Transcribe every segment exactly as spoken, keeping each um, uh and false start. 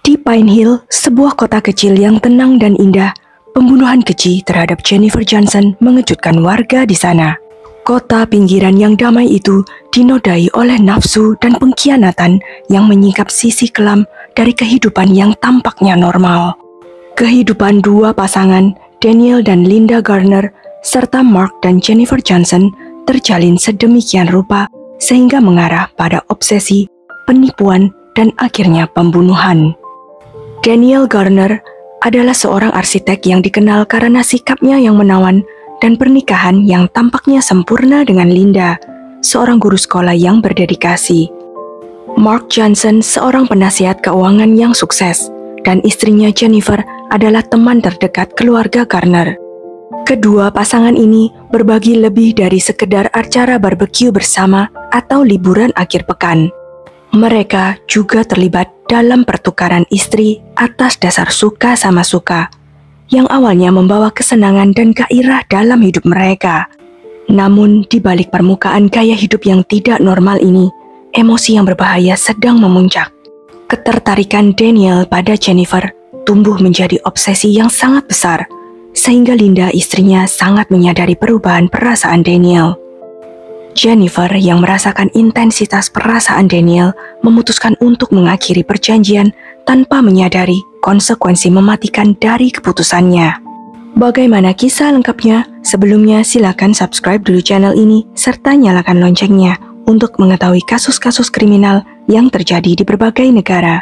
Di Pine Hill, sebuah kota kecil yang tenang dan indah, pembunuhan keji terhadap Jennifer Johnson mengejutkan warga di sana. Kota pinggiran yang damai itu dinodai oleh nafsu dan pengkhianatan yang menyingkap sisi kelam dari kehidupan yang tampaknya normal. Kehidupan dua pasangan, Daniel dan Linda Garner, serta Mark dan Jennifer Johnson, terjalin sedemikian rupa sehingga mengarah pada obsesi, penipuan, dan akhirnya pembunuhan. Daniel Garner adalah seorang arsitek yang dikenal karena sikapnya yang menawan dan pernikahan yang tampaknya sempurna dengan Linda, seorang guru sekolah yang berdedikasi. Mark Johnson seorang penasihat keuangan yang sukses, dan istrinya Jennifer adalah teman terdekat keluarga Garner. Kedua pasangan ini berbagi lebih dari sekedar acara barbeque bersama atau liburan akhir pekan. Mereka juga terlibat dalam pertukaran istri atas dasar suka sama suka, yang awalnya membawa kesenangan dan gairah dalam hidup mereka. Namun di balik permukaan gaya hidup yang tidak normal ini, emosi yang berbahaya sedang memuncak. Ketertarikan Daniel pada Jennifer tumbuh menjadi obsesi yang sangat besar, sehingga Linda istrinya sangat menyadari perubahan perasaan Daniel. Jennifer yang merasakan intensitas perasaan Daniel memutuskan untuk mengakhiri perjanjian tanpa menyadari konsekuensi mematikan dari keputusannya. Bagaimana kisah lengkapnya? Sebelumnya silakan subscribe dulu channel ini serta nyalakan loncengnya untuk mengetahui kasus-kasus kriminal yang terjadi di berbagai negara.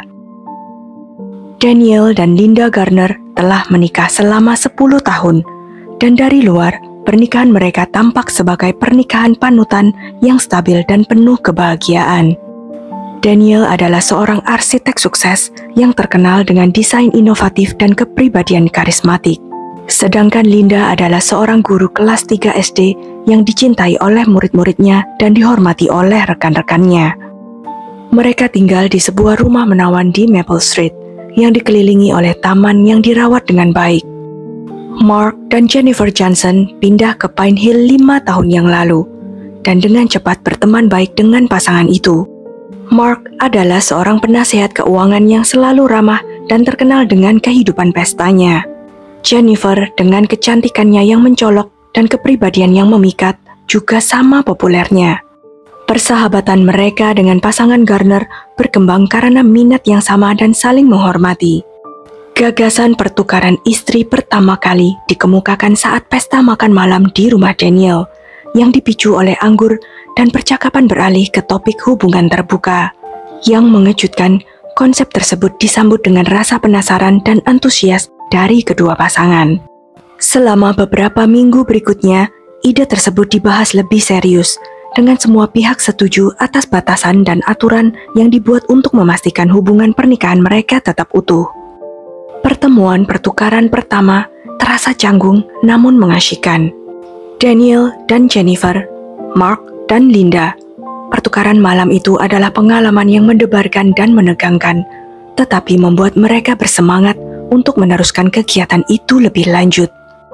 Daniel dan Linda Garner telah menikah selama sepuluh tahun, dan dari luar, pernikahan mereka tampak sebagai pernikahan panutan yang stabil dan penuh kebahagiaan. Daniel adalah seorang arsitek sukses yang terkenal dengan desain inovatif dan kepribadian karismatik. Sedangkan Linda adalah seorang guru kelas tiga S D yang dicintai oleh murid-muridnya dan dihormati oleh rekan-rekannya. Mereka tinggal di sebuah rumah menawan di Maple Street yang dikelilingi oleh taman yang dirawat dengan baik. Mark dan Jennifer Johnson pindah ke Pine Hill lima tahun yang lalu, dan dengan cepat berteman baik dengan pasangan itu. Mark adalah seorang penasihat keuangan yang selalu ramah dan terkenal dengan kehidupan pestanya. Jennifer dengan kecantikannya yang mencolok dan kepribadian yang memikat juga sama populernya. Persahabatan mereka dengan pasangan Garner berkembang karena minat yang sama dan saling menghormati. Gagasan pertukaran istri pertama kali dikemukakan saat pesta makan malam di rumah Daniel, yang dipicu oleh anggur dan percakapan beralih ke topik hubungan terbuka. Yang mengejutkan, konsep tersebut disambut dengan rasa penasaran dan antusias dari kedua pasangan. Selama beberapa minggu berikutnya, ide tersebut dibahas lebih serius, dengan semua pihak setuju atas batasan dan aturan yang dibuat untuk memastikan hubungan pernikahan mereka tetap utuh. Pertemuan pertukaran pertama terasa canggung namun mengasyikkan. Daniel dan Jennifer, Mark dan Linda. Pertukaran malam itu adalah pengalaman yang mendebarkan dan menegangkan, tetapi membuat mereka bersemangat untuk meneruskan kegiatan itu lebih lanjut.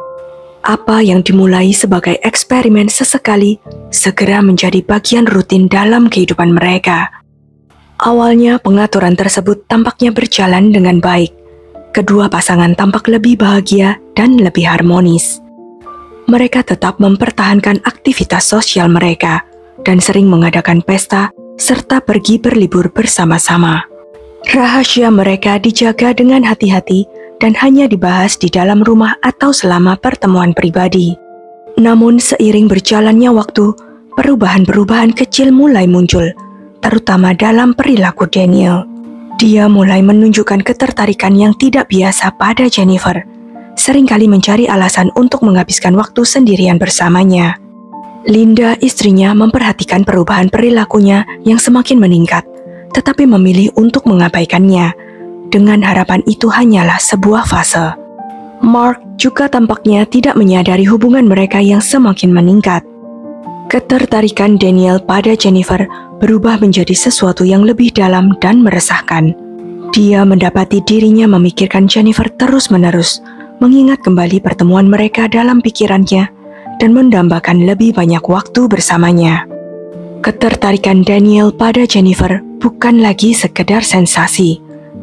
Apa yang dimulai sebagai eksperimen sesekali segera menjadi bagian rutin dalam kehidupan mereka. Awalnya pengaturan tersebut tampaknya berjalan dengan baik. Kedua pasangan tampak lebih bahagia dan lebih harmonis. Mereka tetap mempertahankan aktivitas sosial mereka dan sering mengadakan pesta serta pergi berlibur bersama-sama. Rahasia mereka dijaga dengan hati-hati dan hanya dibahas di dalam rumah atau selama pertemuan pribadi. Namun seiring berjalannya waktu, perubahan-perubahan kecil mulai muncul, terutama dalam perilaku Daniel. Dia mulai menunjukkan ketertarikan yang tidak biasa pada Jennifer, seringkali mencari alasan untuk menghabiskan waktu sendirian bersamanya. Linda, istrinya, memperhatikan perubahan perilakunya yang semakin meningkat, tetapi memilih untuk mengabaikannya, dengan harapan itu hanyalah sebuah fase. Mark juga tampaknya tidak menyadari hubungan mereka yang semakin meningkat. Ketertarikan Daniel pada Jennifer berubah menjadi sesuatu yang lebih dalam dan meresahkan. Dia mendapati dirinya memikirkan Jennifer terus-menerus, mengingat kembali pertemuan mereka dalam pikirannya, dan mendambakan lebih banyak waktu bersamanya. Ketertarikan Daniel pada Jennifer bukan lagi sekedar sensasi,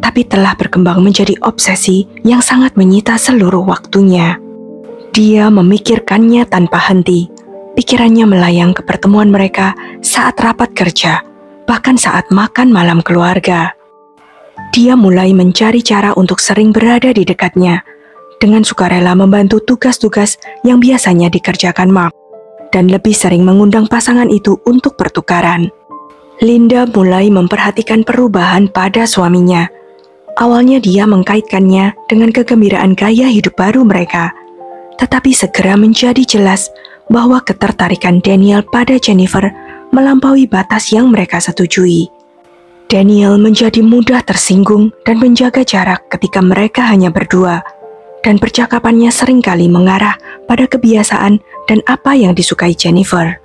tapi telah berkembang menjadi obsesi yang sangat menyita seluruh waktunya. Dia memikirkannya tanpa henti. Pikirannya melayang ke pertemuan mereka saat rapat kerja, bahkan saat makan malam keluarga. Dia mulai mencari cara untuk sering berada di dekatnya, dengan sukarela membantu tugas-tugas yang biasanya dikerjakan Mark, dan lebih sering mengundang pasangan itu untuk pertukaran. Linda mulai memperhatikan perubahan pada suaminya. Awalnya dia mengkaitkannya dengan kegembiraan gaya hidup baru mereka, tetapi segera menjadi jelas bahwa ketertarikan Daniel pada Jennifer melampaui batas yang mereka setujui. Daniel menjadi mudah tersinggung dan menjaga jarak ketika mereka hanya berdua, dan percakapannya seringkali mengarah pada kebiasaan dan apa yang disukai Jennifer.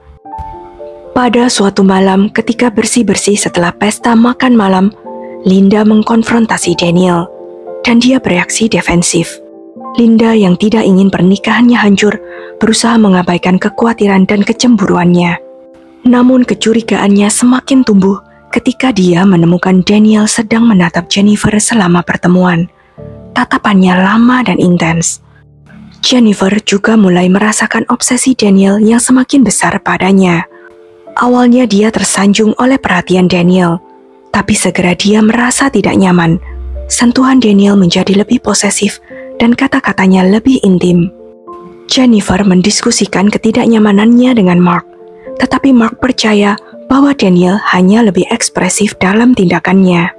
Pada suatu malam ketika bersih-bersih setelah pesta makan malam, Linda mengkonfrontasi Daniel, dan dia bereaksi defensif. Linda yang tidak ingin pernikahannya hancur, berusaha mengabaikan kekhawatiran dan kecemburuannya. Namun kecurigaannya semakin tumbuh ketika dia menemukan Daniel sedang menatap Jennifer selama pertemuan. Tatapannya lama dan intens. Jennifer juga mulai merasakan obsesi Daniel yang semakin besar padanya. Awalnya dia tersanjung oleh perhatian Daniel, tapi segera dia merasa tidak nyaman. Sentuhan Daniel menjadi lebih posesif dan kata-katanya lebih intim. Jennifer mendiskusikan ketidaknyamanannya dengan Mark, tetapi Mark percaya bahwa Daniel hanya lebih ekspresif dalam tindakannya.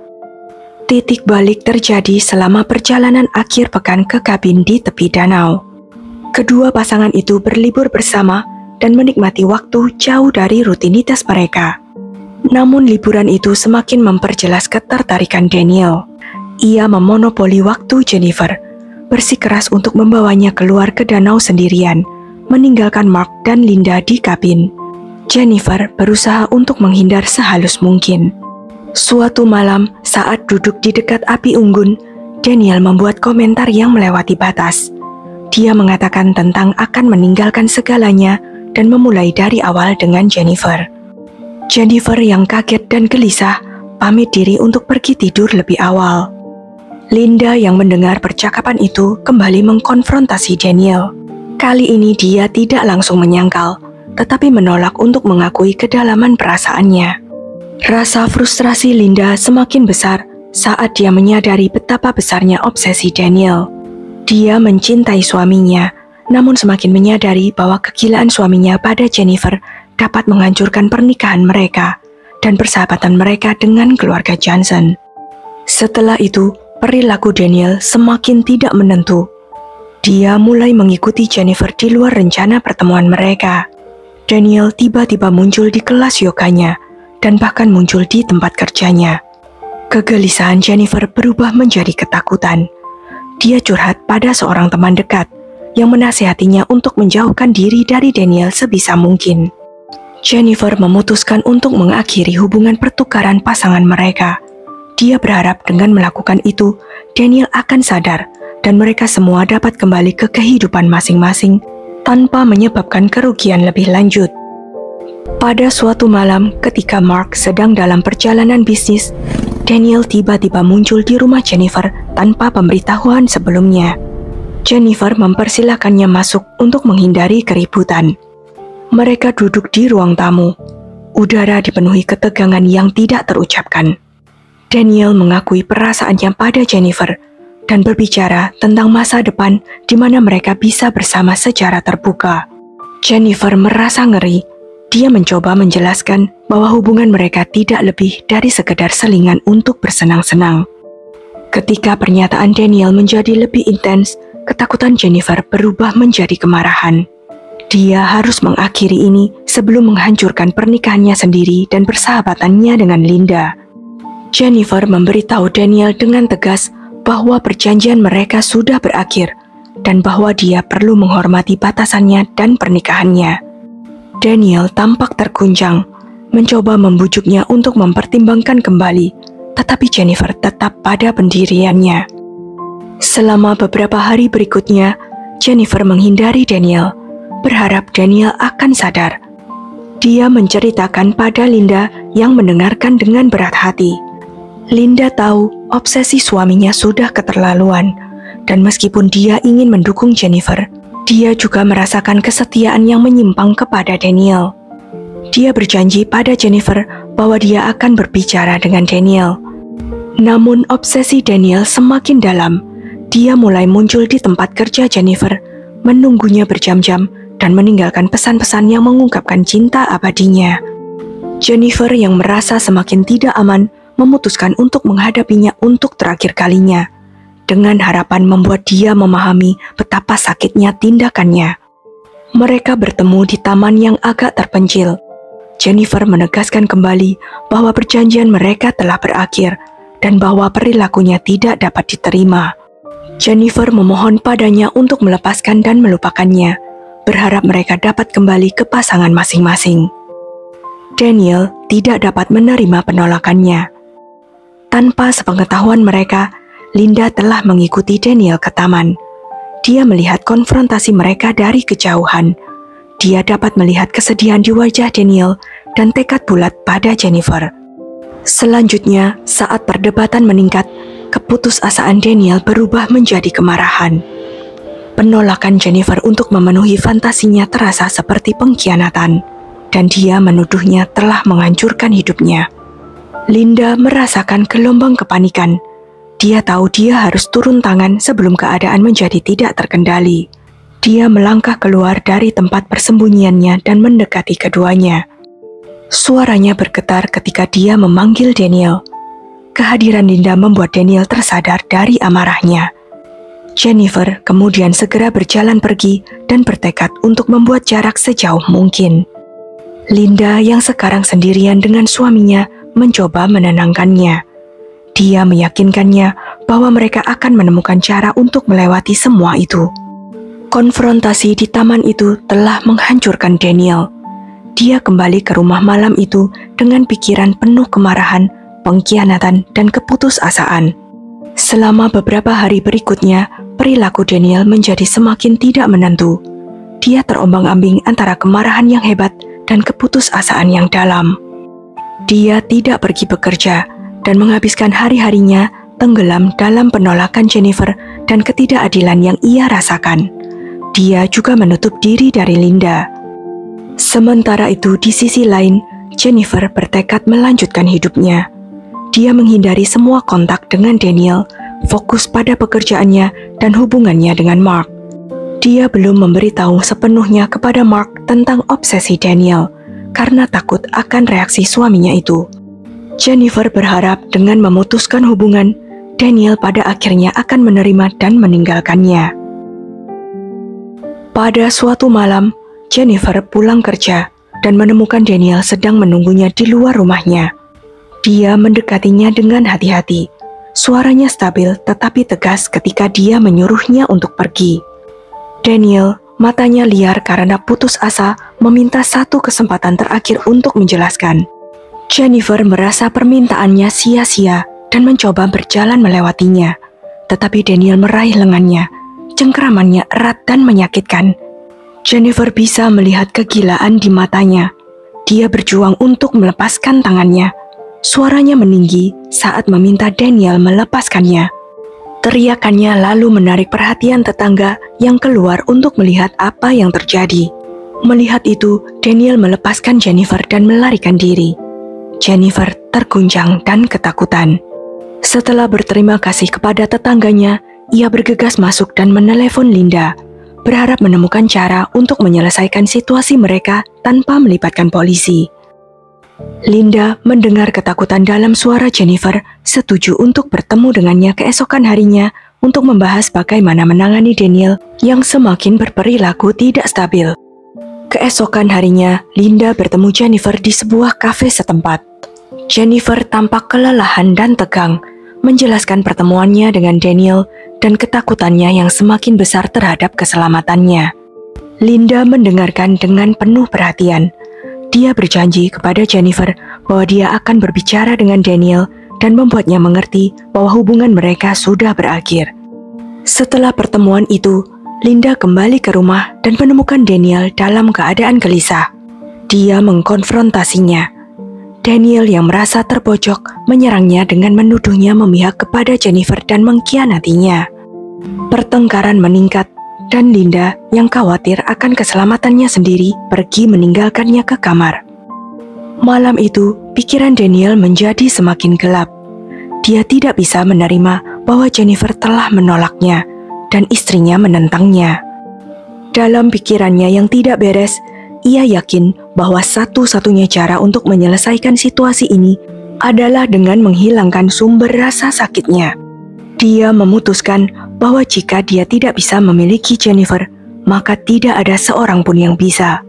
Titik balik terjadi selama perjalanan akhir pekan ke kabin di tepi danau. Kedua pasangan itu berlibur bersama dan menikmati waktu jauh dari rutinitas mereka. Namun liburan itu semakin memperjelas ketertarikan Daniel. Ia memonopoli waktu Jennifer, bersikeras untuk membawanya keluar ke danau sendirian, meninggalkan Mark dan Linda di kabin. Jennifer berusaha untuk menghindar sehalus mungkin. Suatu malam, saat duduk di dekat api unggun, Daniel membuat komentar yang melewati batas. Dia mengatakan tentang akan meninggalkan segalanya dan memulai dari awal dengan Jennifer. Jennifer yang kaget dan gelisah, pamit diri untuk pergi tidur lebih awal. Linda yang mendengar percakapan itu kembali mengkonfrontasi Daniel. Kali ini dia tidak langsung menyangkal, tetapi menolak untuk mengakui kedalaman perasaannya. Rasa frustrasi Linda semakin besar saat dia menyadari betapa besarnya obsesi Daniel. Dia mencintai suaminya, namun semakin menyadari bahwa kegilaan suaminya pada Jennifer dapat menghancurkan pernikahan mereka dan persahabatan mereka dengan keluarga Johnson. Setelah itu, perilaku Daniel semakin tidak menentu. Dia mulai mengikuti Jennifer di luar rencana pertemuan mereka. Daniel tiba-tiba muncul di kelas yoganya dan bahkan muncul di tempat kerjanya. Kegelisahan Jennifer berubah menjadi ketakutan. Dia curhat pada seorang teman dekat yang menasihatinya untuk menjauhkan diri dari Daniel sebisa mungkin. Jennifer memutuskan untuk mengakhiri hubungan pertukaran pasangan mereka. Dia berharap dengan melakukan itu, Daniel akan sadar dan mereka semua dapat kembali ke kehidupan masing-masing tanpa menyebabkan kerugian lebih lanjut. Pada suatu malam ketika Mark sedang dalam perjalanan bisnis, Daniel tiba-tiba muncul di rumah Jennifer tanpa pemberitahuan sebelumnya. Jennifer mempersilakannya masuk untuk menghindari keributan. Mereka duduk di ruang tamu. Udara dipenuhi ketegangan yang tidak terucapkan. Daniel mengakui perasaannya pada Jennifer dan berbicara tentang masa depan di mana mereka bisa bersama secara terbuka. Jennifer merasa ngeri. Dia mencoba menjelaskan bahwa hubungan mereka tidak lebih dari sekedar selingan untuk bersenang-senang. Ketika pernyataan Daniel menjadi lebih intens, ketakutan Jennifer berubah menjadi kemarahan. Dia harus mengakhiri ini sebelum menghancurkan pernikahannya sendiri dan persahabatannya dengan Linda. Jennifer memberitahu Daniel dengan tegas bahwa perjanjian mereka sudah berakhir dan bahwa dia perlu menghormati batasannya dan pernikahannya. Daniel tampak terguncang, mencoba membujuknya untuk mempertimbangkan kembali, tetapi Jennifer tetap pada pendiriannya. Selama beberapa hari berikutnya, Jennifer menghindari Daniel, berharap Daniel akan sadar. Dia menceritakan pada Linda yang mendengarkan dengan berat hati. Linda tahu obsesi suaminya sudah keterlaluan, dan meskipun dia ingin mendukung Jennifer, dia juga merasakan kesetiaan yang menyimpang kepada Daniel. Dia berjanji pada Jennifer bahwa dia akan berbicara dengan Daniel. Namun obsesi Daniel semakin dalam. Dia mulai muncul di tempat kerja Jennifer, menunggunya berjam-jam, dan meninggalkan pesan-pesan yang mengungkapkan cinta abadinya. Jennifer yang merasa semakin tidak aman, memutuskan untuk menghadapinya untuk terakhir kalinya, dengan harapan membuat dia memahami betapa sakitnya tindakannya. Mereka bertemu di taman yang agak terpencil. Jennifer menegaskan kembali bahwa perjanjian mereka telah berakhir dan bahwa perilakunya tidak dapat diterima. Jennifer memohon padanya untuk melepaskan dan melupakannya, berharap mereka dapat kembali ke pasangan masing-masing. Daniel tidak dapat menerima penolakannya. Tanpa sepengetahuan mereka, Linda telah mengikuti Daniel ke taman. Dia melihat konfrontasi mereka dari kejauhan. Dia dapat melihat kesedihan di wajah Daniel dan tekad bulat pada Jennifer. Selanjutnya, saat perdebatan meningkat, keputusasaan Daniel berubah menjadi kemarahan. Penolakan Jennifer untuk memenuhi fantasinya terasa seperti pengkhianatan, dan dia menuduhnya telah menghancurkan hidupnya. Linda merasakan gelombang kepanikan. Dia tahu dia harus turun tangan sebelum keadaan menjadi tidak terkendali. Dia melangkah keluar dari tempat persembunyiannya dan mendekati keduanya. Suaranya bergetar ketika dia memanggil Daniel. Kehadiran Linda membuat Daniel tersadar dari amarahnya. Jennifer kemudian segera berjalan pergi dan bertekad untuk membuat jarak sejauh mungkin. Linda yang sekarang sendirian dengan suaminya mencoba menenangkannya. Dia meyakinkannya bahwa mereka akan menemukan cara untuk melewati semua itu. Konfrontasi di taman itu telah menghancurkan Daniel. Dia kembali ke rumah malam itu dengan pikiran penuh kemarahan, pengkhianatan, dan keputusasaan. Selama beberapa hari berikutnya, perilaku Daniel menjadi semakin tidak menentu. Dia terombang-ambing antara kemarahan yang hebat dan keputusasaan yang dalam. Dia tidak pergi bekerja dan menghabiskan hari-harinya tenggelam dalam penolakan Jennifer dan ketidakadilan yang ia rasakan. Dia juga menutup diri dari Linda. Sementara itu, di sisi lain, Jennifer bertekad melanjutkan hidupnya. Dia menghindari semua kontak dengan Daniel, fokus pada pekerjaannya dan hubungannya dengan Mark. Dia belum memberitahu sepenuhnya kepada Mark tentang obsesi Daniel, karena takut akan reaksi suaminya itu. Jennifer berharap dengan memutuskan hubungan, Daniel pada akhirnya akan menerima dan meninggalkannya. Pada suatu malam, Jennifer pulang kerja dan menemukan Daniel sedang menunggunya di luar rumahnya. Dia mendekatinya dengan hati-hati. Suaranya stabil tetapi tegas ketika dia menyuruhnya untuk pergi. Daniel, matanya liar karena putus asa, meminta satu kesempatan terakhir untuk menjelaskan. Jennifer merasa permintaannya sia-sia dan mencoba berjalan melewatinya. Tetapi Daniel meraih lengannya. Cengkeramannya erat dan menyakitkan. Jennifer bisa melihat kegilaan di matanya. Dia berjuang untuk melepaskan tangannya. Suaranya meninggi saat meminta Daniel melepaskannya. Teriakannya lalu menarik perhatian tetangga yang keluar untuk melihat apa yang terjadi. Melihat itu, Daniel melepaskan Jennifer dan melarikan diri. Jennifer terguncang dan ketakutan. Setelah berterima kasih kepada tetangganya, ia bergegas masuk dan menelepon Linda, berharap menemukan cara untuk menyelesaikan situasi mereka tanpa melibatkan polisi. Linda mendengar ketakutan dalam suara Jennifer, setuju untuk bertemu dengannya keesokan harinya untuk membahas bagaimana menangani Daniel yang semakin berperilaku tidak stabil. Keesokan harinya, Linda bertemu Jennifer di sebuah kafe setempat. Jennifer tampak kelelahan dan tegang, menjelaskan pertemuannya dengan Daniel dan ketakutannya yang semakin besar terhadap keselamatannya. Linda mendengarkan dengan penuh perhatian. Dia berjanji kepada Jennifer bahwa dia akan berbicara dengan Daniel dan membuatnya mengerti bahwa hubungan mereka sudah berakhir. Setelah pertemuan itu, Linda kembali ke rumah dan menemukan Daniel dalam keadaan gelisah. Dia mengkonfrontasinya. Daniel yang merasa terpojok menyerangnya dengan menuduhnya memihak kepada Jennifer dan mengkhianatinya. Pertengkaran meningkat dan Linda yang khawatir akan keselamatannya sendiri pergi meninggalkannya ke kamar. Malam itu, pikiran Daniel menjadi semakin gelap. Dia tidak bisa menerima bahwa Jennifer telah menolaknya dan istrinya menentangnya. Dalam pikirannya yang tidak beres, ia yakin bahwa satu-satunya cara untuk menyelesaikan situasi ini adalah dengan menghilangkan sumber rasa sakitnya. Dia memutuskan bahwa jika dia tidak bisa memiliki Jennifer, maka tidak ada seorang pun yang bisa.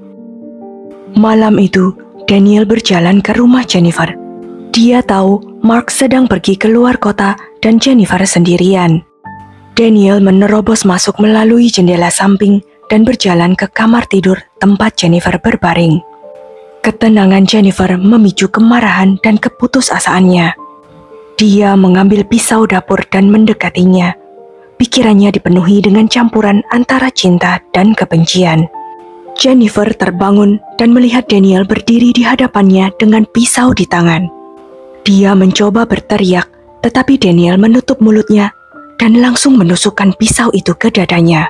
Malam itu, Daniel berjalan ke rumah Jennifer. Dia tahu Mark sedang pergi ke luar kota dan Jennifer sendirian. Daniel menerobos masuk melalui jendela samping dan berjalan ke kamar tidur tempat Jennifer berbaring. Ketenangan Jennifer memicu kemarahan dan keputusasaannya. Dia mengambil pisau dapur dan mendekatinya. Pikirannya dipenuhi dengan campuran antara cinta dan kebencian. Jennifer terbangun dan melihat Daniel berdiri di hadapannya dengan pisau di tangan. Dia mencoba berteriak, tetapi Daniel menutup mulutnya dan langsung menusukkan pisau itu ke dadanya.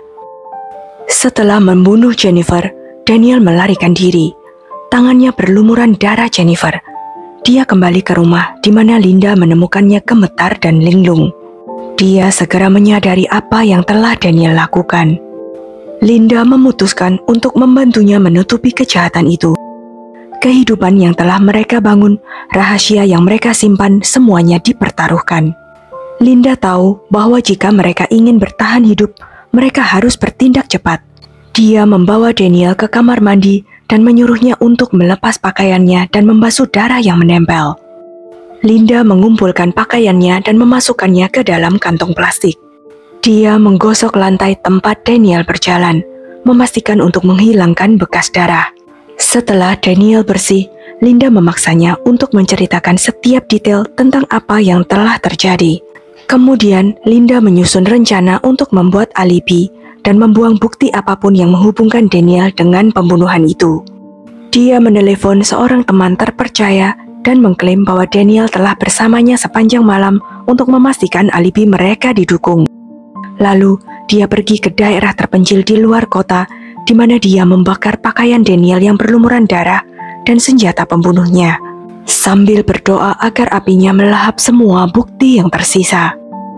Setelah membunuh Jennifer, Daniel melarikan diri. Tangannya berlumuran darah Jennifer. Dia kembali ke rumah di mana Linda menemukannya gemetar dan linglung. Dia segera menyadari apa yang telah Daniel lakukan. Linda memutuskan untuk membantunya menutupi kejahatan itu. Kehidupan yang telah mereka bangun, rahasia yang mereka simpan, semuanya dipertaruhkan. Linda tahu bahwa jika mereka ingin bertahan hidup, mereka harus bertindak cepat. Dia membawa Daniel ke kamar mandi dan menyuruhnya untuk melepas pakaiannya dan membasuh darah yang menempel. Linda mengumpulkan pakaiannya dan memasukkannya ke dalam kantong plastik. Dia menggosok lantai tempat Daniel berjalan, memastikan untuk menghilangkan bekas darah. Setelah Daniel bersih, Linda memaksanya untuk menceritakan setiap detail tentang apa yang telah terjadi. Kemudian, Linda menyusun rencana untuk membuat alibi dan membuang bukti apapun yang menghubungkan Daniel dengan pembunuhan itu. Dia menelepon seorang teman terpercaya dan mengklaim bahwa Daniel telah bersamanya sepanjang malam untuk memastikan alibi mereka didukung. Lalu, dia pergi ke daerah terpencil di luar kota, di mana dia membakar pakaian Daniel yang berlumuran darah dan senjata pembunuhnya, sambil berdoa agar apinya melahap semua bukti yang tersisa.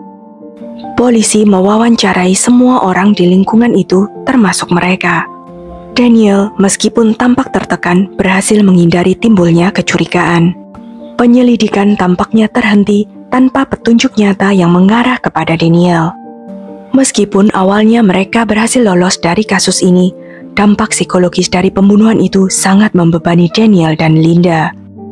Polisi mewawancarai semua orang di lingkungan itu, termasuk mereka. Daniel, meskipun tampak tertekan, berhasil menghindari timbulnya kecurigaan. Penyelidikan tampaknya terhenti tanpa petunjuk nyata yang mengarah kepada Daniel. Meskipun awalnya mereka berhasil lolos dari kasus ini, dampak psikologis dari pembunuhan itu sangat membebani Daniel dan Linda.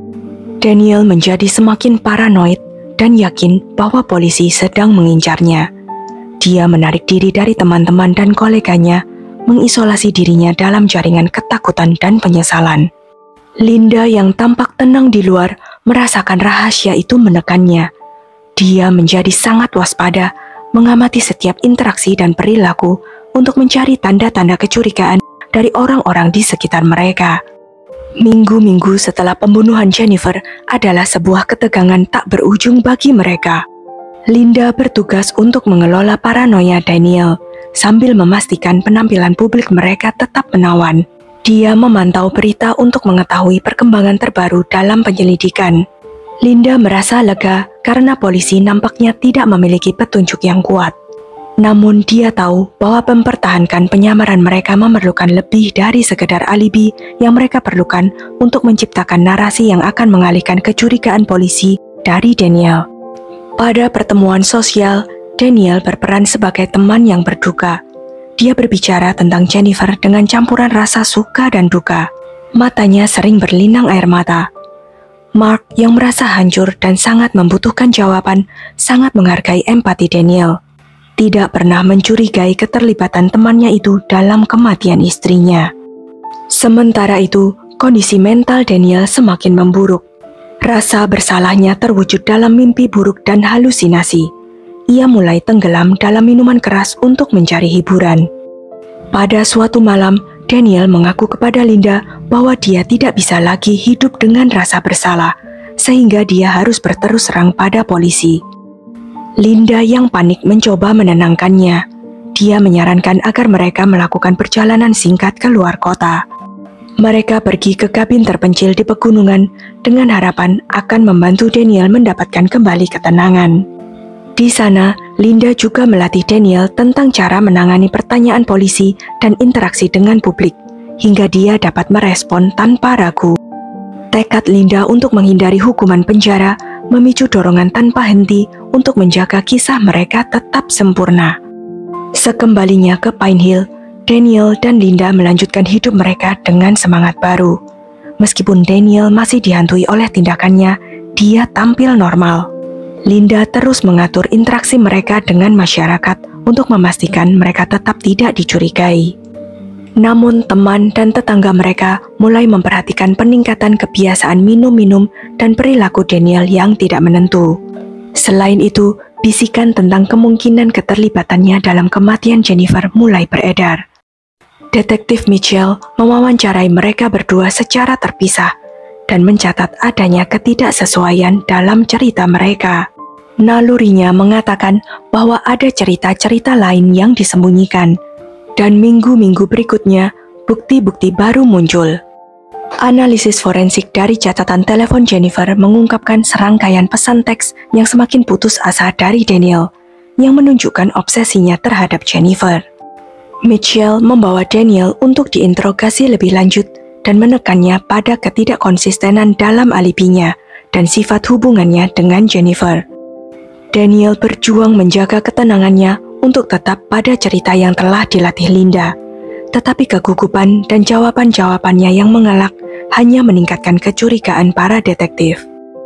Daniel menjadi semakin paranoid dan yakin bahwa polisi sedang mengincarnya. Dia menarik diri dari teman-teman dan koleganya, mengisolasi dirinya dalam jaringan ketakutan dan penyesalan. Linda yang tampak tenang di luar merasakan rahasia itu menekannya. Dia menjadi sangat waspada, mengamati setiap interaksi dan perilaku untuk mencari tanda-tanda kecurigaan dari orang-orang di sekitar mereka. Minggu-minggu setelah pembunuhan Jennifer adalah sebuah ketegangan tak berujung bagi mereka. Linda bertugas untuk mengelola paranoia Daniel, sambil memastikan penampilan publik mereka tetap menawan. Dia memantau berita untuk mengetahui perkembangan terbaru dalam penyelidikan. Linda merasa lega karena polisi nampaknya tidak memiliki petunjuk yang kuat. Namun dia tahu bahwa mempertahankan penyamaran mereka memerlukan lebih dari sekedar alibi yang mereka perlukan untuk menciptakan narasi yang akan mengalihkan kecurigaan polisi dari Daniel. Pada pertemuan sosial, Daniel berperan sebagai teman yang berduka. Dia berbicara tentang Jennifer dengan campuran rasa suka dan duka. Matanya sering berlinang air mata. Mark yang merasa hancur dan sangat membutuhkan jawaban, sangat menghargai empati Daniel. Tidak pernah mencurigai keterlibatan temannya itu dalam kematian istrinya. Sementara itu, kondisi mental Daniel semakin memburuk. Rasa bersalahnya terwujud dalam mimpi buruk dan halusinasi. Ia mulai tenggelam dalam minuman keras untuk mencari hiburan. Pada suatu malam, Daniel mengaku kepada Linda bahwa dia tidak bisa lagi hidup dengan rasa bersalah sehingga dia harus berterus terang pada polisi. Linda yang panik mencoba menenangkannya. Dia menyarankan agar mereka melakukan perjalanan singkat ke luar kota. Mereka pergi ke kabin terpencil di pegunungan dengan harapan akan membantu Daniel mendapatkan kembali ketenangan. Di sana, Linda juga melatih Daniel tentang cara menangani pertanyaan polisi dan interaksi dengan publik, hingga dia dapat merespon tanpa ragu. Tekad Linda untuk menghindari hukuman penjara memicu dorongan tanpa henti untuk menjaga kisah mereka tetap sempurna. Sekembalinya ke Pine Hill, Daniel dan Linda melanjutkan hidup mereka dengan semangat baru. Meskipun Daniel masih dihantui oleh tindakannya, dia tampil normal. Linda terus mengatur interaksi mereka dengan masyarakat untuk memastikan mereka tetap tidak dicurigai. Namun teman dan tetangga mereka mulai memperhatikan peningkatan kebiasaan minum-minum dan perilaku Daniel yang tidak menentu. Selain itu, bisikan tentang kemungkinan keterlibatannya dalam kematian Jennifer mulai beredar. Detektif Mitchell mewawancarai mereka berdua secara terpisah dan mencatat adanya ketidaksesuaian dalam cerita mereka. Nalurinya mengatakan bahwa ada cerita-cerita lain yang disembunyikan, dan minggu-minggu berikutnya bukti-bukti baru muncul. Analisis forensik dari catatan telepon Jennifer mengungkapkan serangkaian pesan teks yang semakin putus asa dari Daniel, yang menunjukkan obsesinya terhadap Jennifer. Mitchell membawa Daniel untuk diinterogasi lebih lanjut dan menekannya pada ketidakkonsistenan dalam alibinya dan sifat hubungannya dengan Jennifer. Daniel berjuang menjaga ketenangannya untuk tetap pada cerita yang telah dilatih Linda, tetapi kegugupan dan jawaban-jawabannya yang mengelak hanya meningkatkan kecurigaan para detektif.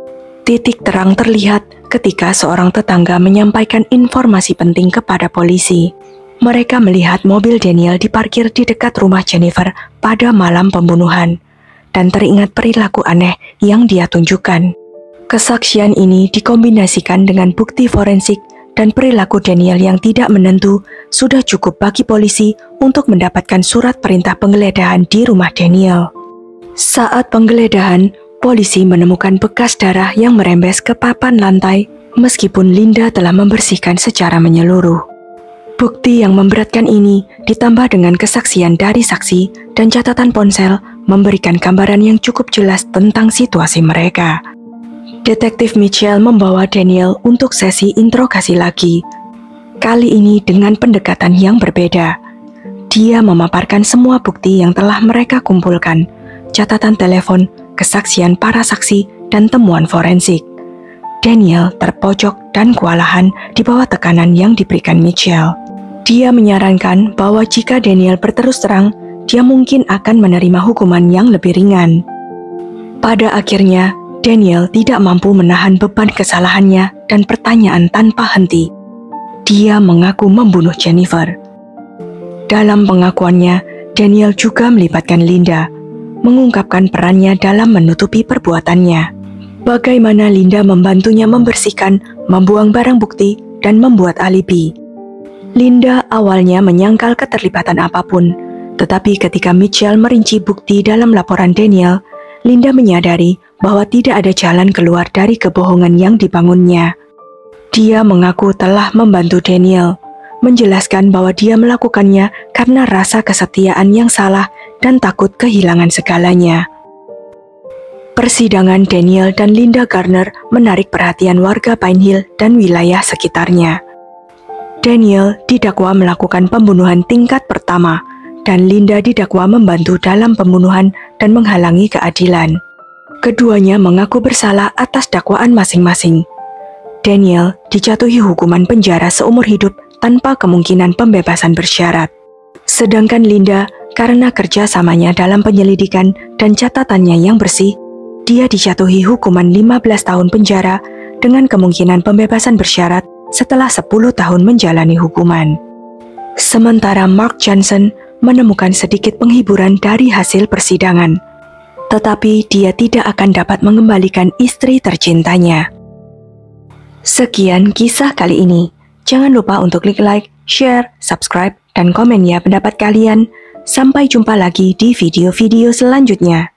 Titik terang terlihat ketika seorang tetangga menyampaikan informasi penting kepada polisi. Mereka melihat mobil Daniel diparkir di dekat rumah Jennifer pada malam pembunuhan, dan teringat perilaku aneh yang dia tunjukkan. Kesaksian ini dikombinasikan dengan bukti forensik dan perilaku Daniel yang tidak menentu sudah cukup bagi polisi untuk mendapatkan surat perintah penggeledahan di rumah Daniel. Saat penggeledahan, polisi menemukan bekas darah yang merembes ke papan lantai meskipun Linda telah membersihkan secara menyeluruh. Bukti yang memberatkan ini ditambah dengan kesaksian dari saksi dan catatan ponsel memberikan gambaran yang cukup jelas tentang situasi mereka. Detektif Mitchell membawa Daniel untuk sesi interogasi lagi, kali ini dengan pendekatan yang berbeda. Dia memaparkan semua bukti yang telah mereka kumpulkan, catatan telepon, kesaksian para saksi, dan temuan forensik. Daniel terpojok dan kewalahan di bawah tekanan yang diberikan Mitchell. Dia menyarankan bahwa jika Daniel berterus terang, dia mungkin akan menerima hukuman yang lebih ringan. Pada akhirnya, Daniel tidak mampu menahan beban kesalahannya dan pertanyaan tanpa henti. Dia mengaku membunuh Jennifer. Dalam pengakuannya, Daniel juga melibatkan Linda, mengungkapkan perannya dalam menutupi perbuatannya. Bagaimana Linda membantunya membersihkan, membuang barang bukti, dan membuat alibi. Linda awalnya menyangkal keterlibatan apapun, tetapi ketika Mitchell merinci bukti dalam laporan Daniel, Linda menyadari bahwa tidak ada jalan keluar dari kebohongan yang dibangunnya. Dia mengaku telah membantu Daniel, menjelaskan bahwa dia melakukannya karena rasa kesetiaan yang salah dan takut kehilangan segalanya. Persidangan Daniel dan Linda Garner menarik perhatian warga Pine Hill dan wilayah sekitarnya. Daniel didakwa melakukan pembunuhan tingkat pertama, dan Linda didakwa membantu dalam pembunuhan dan menghalangi keadilan. Keduanya mengaku bersalah atas dakwaan masing-masing. Daniel dijatuhi hukuman penjara seumur hidup tanpa kemungkinan pembebasan bersyarat. Sedangkan Linda, karena kerjasamanya dalam penyelidikan dan catatannya yang bersih, dia dijatuhi hukuman lima belas tahun penjara dengan kemungkinan pembebasan bersyarat setelah sepuluh tahun menjalani hukuman. Sementara Mark Johnson menemukan sedikit penghiburan dari hasil persidangan, tetapi dia tidak akan dapat mengembalikan istri tercintanya. Sekian kisah kali ini. Jangan lupa untuk klik like, share, subscribe, dan komen ya pendapat kalian. Sampai jumpa lagi di video-video selanjutnya.